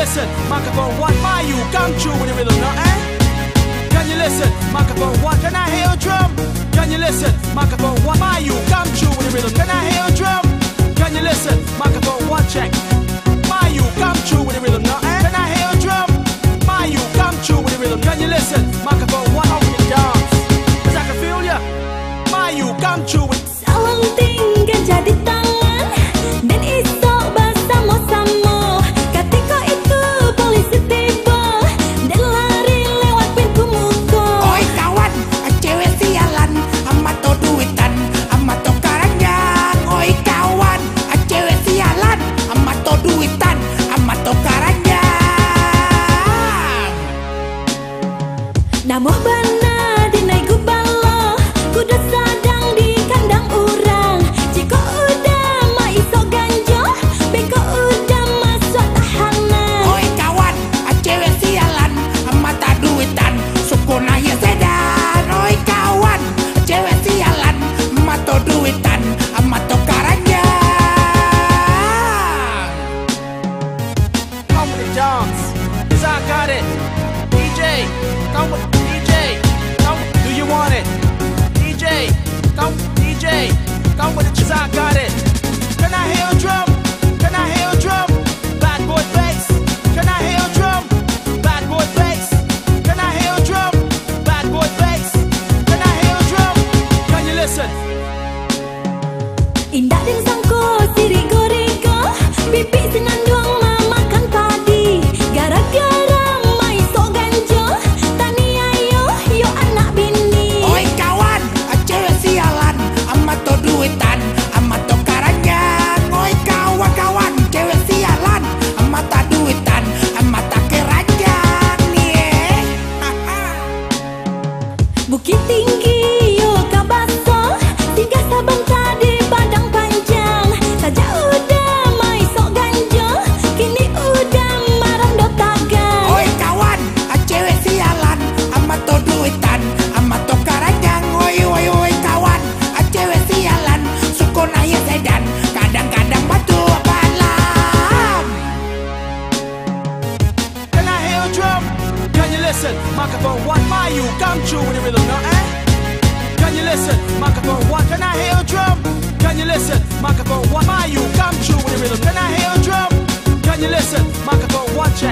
listen? Microphone one, my you come true with the rhythm, no, eh? Can you listen? Microphone one, can I hear a drum? Can you listen? Microphone one, my you come true with the rhythm. Can I hear a drum? Can you listen? Microphone one, check. My you come true with the rhythm, no, eh? Can I hear a drum? My you come true with the rhythm. Can you listen? Microphone one, open your dance, 'cause I can feel ya. My you come true with. Salam tinggal jadi tangan dan iso bersama-sama. Ketika itu polisi tiba dan lari lewat pintu muka. Oi kawan, cewek sialan, amat tau duitan, amat tau karangan. Oi kawan, cewek sialan, amat tau duitan, amat tau karangan. Namuh bana dinai gubalo, kuda sadang di kandang urang. Jika udah ma iso ganjo, beko udah masuk tahanan. Oi kawan, cewek sialan, amat tau duitan, suku naya sedan. Oi kawan, cewek sialan, amat tau duitan, amat tau karangan. Come with the dance, 'cause I got it. DJ, come with DJ, come. Do you want it? DJ, come. DJ, come with it, 'cause I got it. Can I hear a drum? Can I hear a drum? Bad boy bass. Can I hear a drum? Bad boy bass. Can I hear a drum? Bad boy bass. Can I hear a drum? Can you listen? Indah dan sangko sirigo-rigo, pipi senandung mamakan padi. Gara-gara mai sok ganjo, tani ayo yo anak bini. Oi kawan, cewek sialan, amat tau duitan, amat tau karangan. Oi kawan-kawan, cewek sialan, amat tau duitan, amat tau keranjang nih. Bukit tinggi yo kabaso, singgah sebentar di padang panjang. Saja udah mai sok ganjo, kini udah marondo tagan. Oi kawan, cewek sialan, amat tau duitan, amat tau karanjang. Oi kawan, cewek sialan, suku naya sedan, kadang-kadang batu balam. Can I hear a drum? Can you listen? Microphone one, my you come true with the rhythm, no, eh? Can you listen? Microphone one, can I hear a drum? Can you listen? Microphone one, my you come true with the rhythm. Can I hear a drum? Can you listen? Microphone one, check.